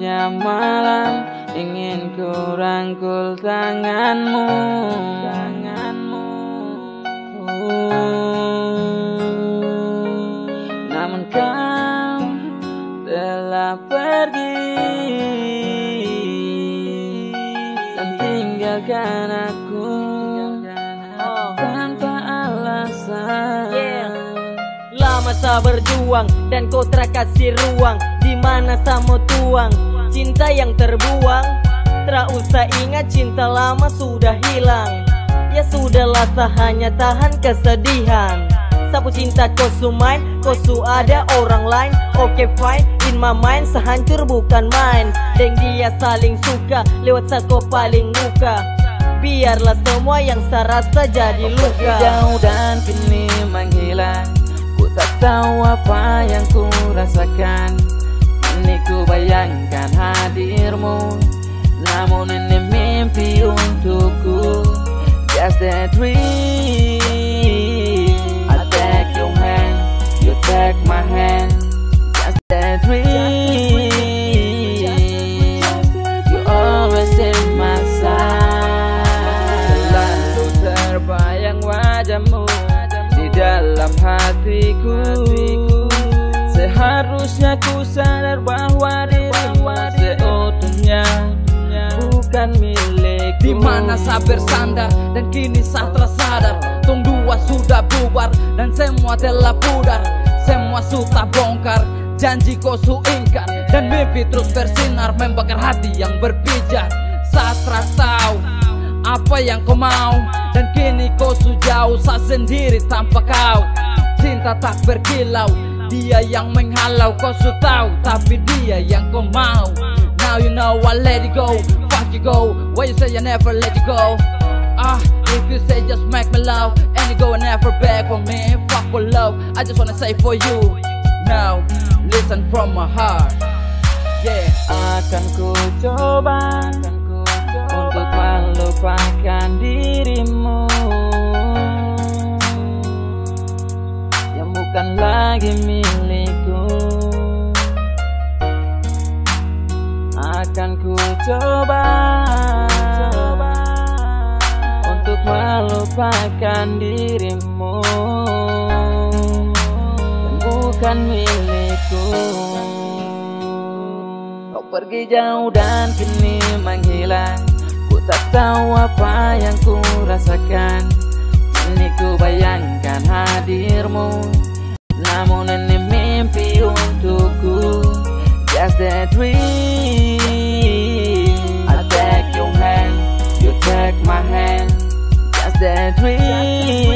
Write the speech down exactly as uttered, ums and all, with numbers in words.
Tengah malam ingin ku rangkul tanganmu, tanganmu. Oh, namun kau telah pergi dan tinggalkan aku tanpa alasan. Yeah. Lama tak berjuang dan kau tak kasih ruang, di mana sama tuang cinta yang terbuang. Tak usah ingat cinta lama sudah hilang. Ya sudahlah, tak hanya tahan kesedihan. Sapu cinta kau su main, kau su ada orang lain. Oke okay, fine, in my mind sehancur bukan main. Deng dia saling suka, lewat sako paling luka. Biarlah semua yang saya rasa jadi luka. Jauh dan kini menghilang, ku tak tahu apa yang ku rasakan. Kini ku bayangkan hadirmu, namun ini mimpi untukku. Just a dream. I take your hand, you take my hand. Just a dream. You always in my side. Selalu terbayang wajahmu di dalam hatiku. Seharusnya ku sadar bahwa dirimu seutuhnya bukan milikku. Di mana saya bersandar dan kini saya tersadar, tong dua sudah bubar dan semua telah pudar. Semua sudah bongkar, janji kau su ingkar, dan mimpi terus bersinar membakar hati yang berpijar. Saya tak tahu apa yang kau mau, dan kini kau su jauh, saya sendiri tanpa kau. Cinta tak berkilau, dia yang menghalau. Kau su tahu, tapi dia yang kau mau. Now you know I let it go, fuck you go. Why you say I never let you go? Ah, if you say just make me love, and you go and never beg for me, fuck for love. I just wanna say for you. Now, listen from my heart. Yeah. Akan ku coba untuk melupakan dirimu yang bukan lagi milikku. Akan ku coba untuk melupakan dirimu yang bukan milikku. Kau pergi jauh dan kini menghilang, ku tak tahu apa yang ku rasakan. Kini ku bayangkan hadirmu, namun ini mimpi untukku. Just a dream. I take your hand, you take my hand. Just a dream.